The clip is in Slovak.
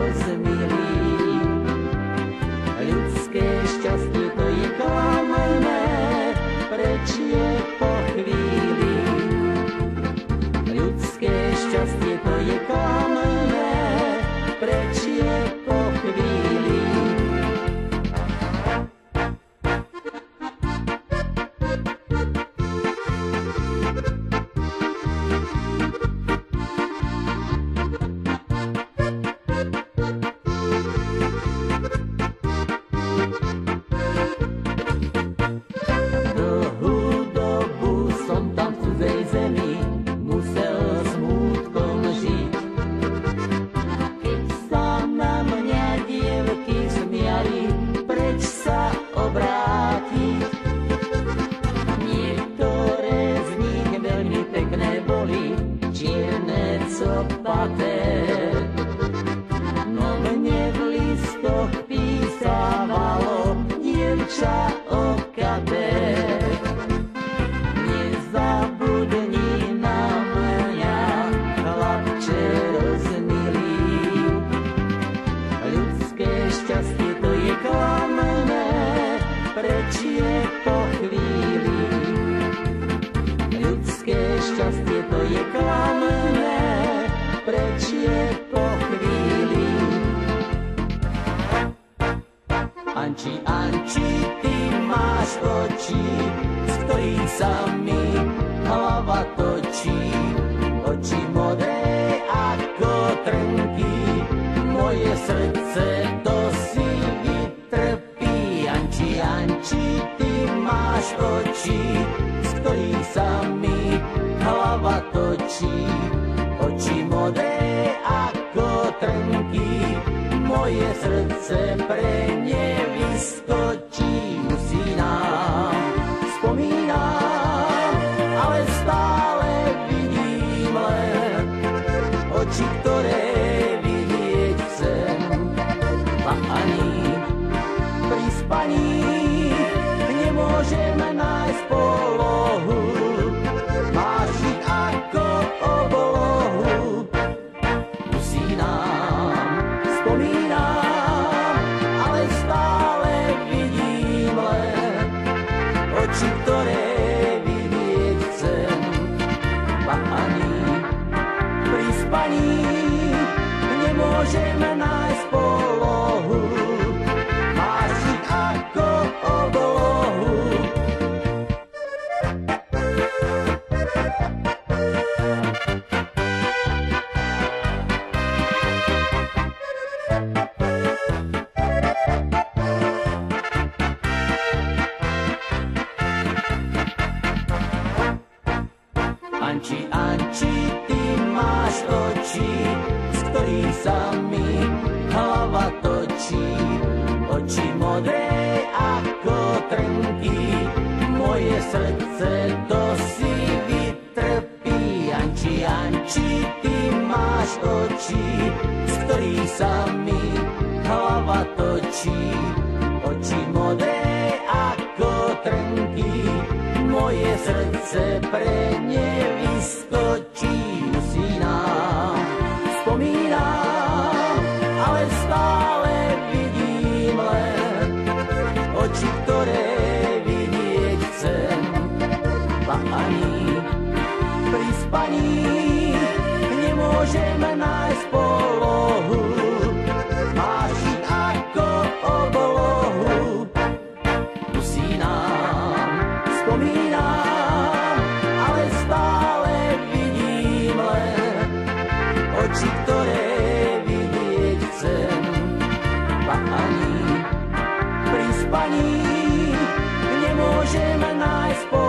rozmilí. Ľudské šťastie to je klamné, preč je po chvíli. Ľudské šťastie to je klamné, preč je po chvíli. No mne v listoch písávalo dievča okaté. Nezabudni na mňa, chlapče rozmilý. Ľudské šťastie to je klamné, preč je po chvíli. Ľudské šťastie to je klamné, preč je po chvíli. Anči, Anči, ty máš oči, z ktorých sa mi hlava točí. Oči modré ako trnky, moje srdce to si vytrpí. Anči, Anči, ty máš oči, z ktorých sa mi hlava točí. Oči modré ako trnky, moje srdce pre ne vyskočí. Musínam, spomínam, ale stále vidím len oči, ktoré vidieť chcem. A ani pri spaní nemôžem nájsť polohu. Máš ich ako oblohu. Usínam, spomínam, ale stále vidím len oči, ktoré vidieť chcem. A ani pri spaní nemôžem nájsť polohu. Máš ich ako oblohu. Anči, Anči, ty máš oči, z ktorých sa mi hlava točí. Oči modré ako trnky, moje srdce to si vytrpí. Anči, Anči, ty máš oči, z ktorých sa mi hlava točí. Oči modré ako trnky, moje srdce pre ne vyskočí. Usínam, spomínam, ale stále vidím len oči, ktoré vidieť chcem. A ani pri spaní nemôžem nájsť polohu. Máš ich ako oblohu. Usínam, spomínam, ale stále vidím len oči, ktoré vidieť chcem. A ani pri spaní nemôžem nájsť polohu.